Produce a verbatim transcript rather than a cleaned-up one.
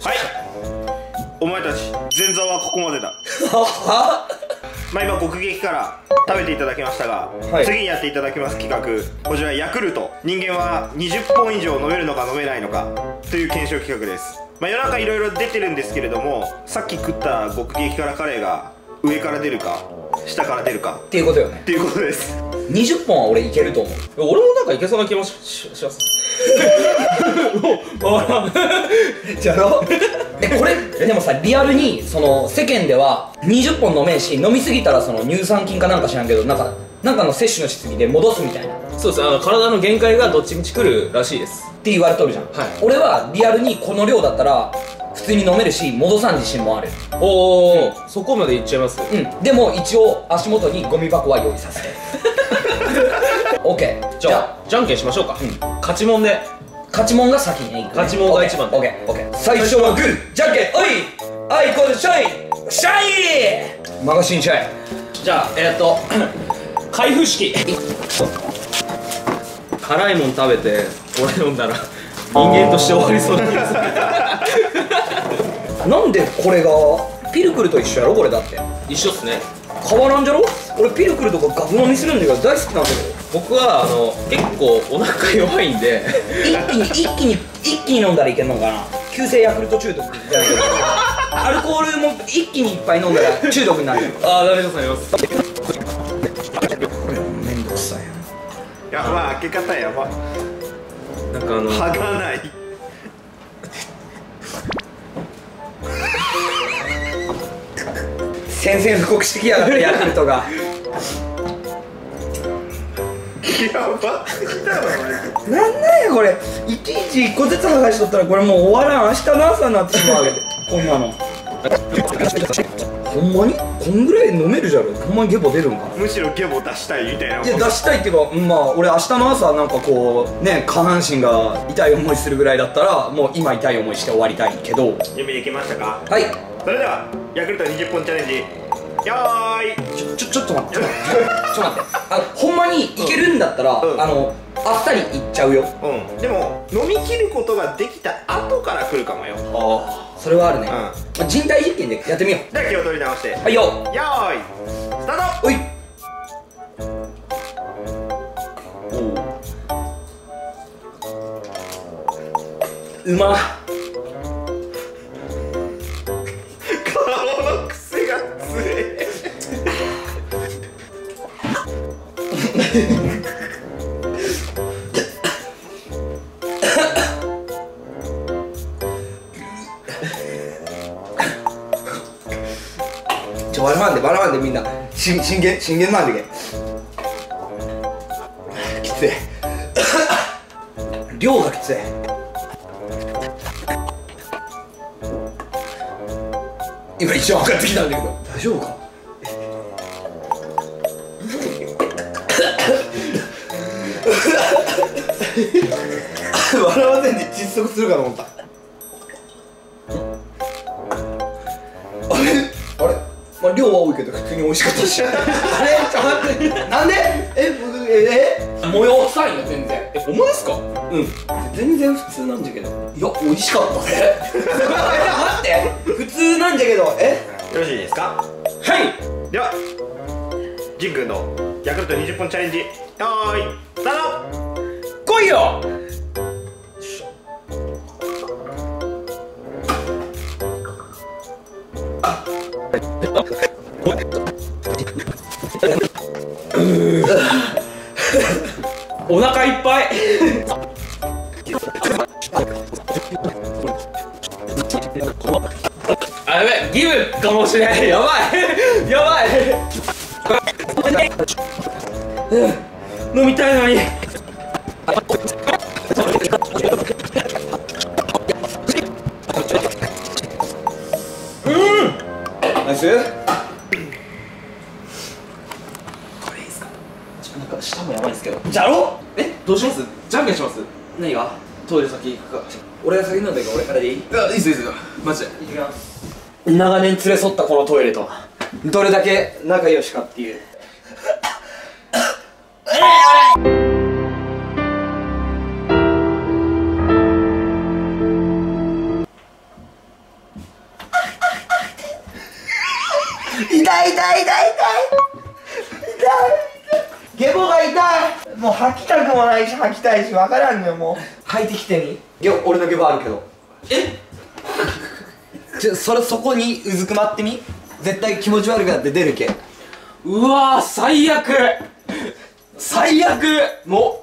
はい、お前たち前座はここまでだ。まあ今極撃から食べていただきましたが、はい、次にやっていただきます企画、こちらヤクルト、人間はにじゅっぽん以上飲めるのか飲めないのかという検証企画です。まあ夜中いろいろ出てるんですけれども、さっき食った極激辛カレーが上から出るか下から出るかっていうことよね。 っていうことです。 にじゅっぽんは俺いけると思う。 俺もなんかいけそうな気も し, し, しますじゃろえこれでもさ、リアルにその世間ではにじゅっぽん飲めんし、飲みすぎたらその乳酸菌かなんか知らんけど、なんかなんかの摂取のしすぎで戻すみたいな。 そうです、あの体の限界がどっちみち来るらしいですって言われとるじゃん、はい、俺はリアルにこの量だったら普通に飲めるし、戻さん自信もある。 おお、うん、そこまでいっちゃいます。 うん、でも一応足元にゴミ箱は用意させてオッケー、 じゃあじゃんけんしましょうか。うん、勝ちもんで。 勝ちもんが先にいく、ね、 勝ちもんが一番で。 オッケーオッケー。最初はグーじゃんけんおい、あいこでシャイシャイマガシンシャイ。 じゃあえー、っと開封式。辛いもん食べてこれ飲んだら人間として終わりそうな気がする。 なんでこれがピルクルと一緒やろ。これだって一緒っすね。 変わらんじゃろ。俺ピルクルとかガブ飲みするんだけど大好きなんだけど。 僕はあの結構お腹弱いんで一気に一気に一気に飲んだらいけんのかな。急性ヤクルト中毒じゃないけどアルコールも一気にいっぱい飲んだら中毒になるよ。 ああ、ダメださいます。 めんどくさいやばい、開け方やば。 なんかあの剥がない宣戦布告してきやがってヤクルトがやばすぎだろ。 なんなんやこれ。いちいちいっこずつ剥がしとったらこれもう終わらん。明日の朝になってしまうわけでこんなのほんまにこんぐらい飲めるじゃろ。ほんまにゲボ出るんかな。 むしろゲボ出したいみたいな。 いや出したいっていうか、まあ俺明日の朝なんかこうね、下半身が痛い思いするぐらいだったらもう今痛い思いして終わりたいけど。 準備できましたか。 はい、 それではヤクルトにじゅっぽんチャレンジ、よーい。 ちょちょちょっと待ってちょっと待ってあのほんまにいけるんだったら、うん、あのあっさりいっちゃうよ。 うん、でも飲み切ることができた後から来るかもよ。 ああ、それはあるね。うん、人体実験でやってみよう。 では気を取り直して、 はいよ、 よーいスタート。 おいうまっ。 顔の癖が強いちょ、笑わんで笑わんでみんな。し真剣真剣なんでけきつい量がきつい。今一応分かってきたんだけど大丈夫か笑わせんで窒息するかと思った。あれあれ、まあ、量は多いけど普通に美味しかったしあれちょっと待ってなんでえ僕ええ模様臭いよ全然。 え、ほんまですか。 うん、全然普通なんじゃけど。いや、美味しかったねえ待って普通なんじゃけど。えよろしいですか。 はい、 ではジンくんのヤクルトにじゅっぽんチャレンジ、よーいスタート。 来いよ。お腹いっぱいあ、やべえ、ギブかもしれん。やばいやばい飲みたいのに。うん、 ナイス。 なんか舌もやばいですけど。 じゃろ。 え、どうします？じゃんけんします？ 何がトイレ先行くか。 俺が先なんだけど俺からでいい？ いや、いいっすいいっすよ、マジで。 行ってきます。長年連れ添ったこのトイレとどれだけ仲良しかっていう痛い痛い痛い痛いゲボが痛い。もう吐きたくもないし吐きたいし分からんのよ。もう吐いてきてみ。ゲボ、俺のゲボあるけど。えちょ、それそこにうずくまってみ。絶対気持ち悪くなって出るけ。 うわー最悪最悪。も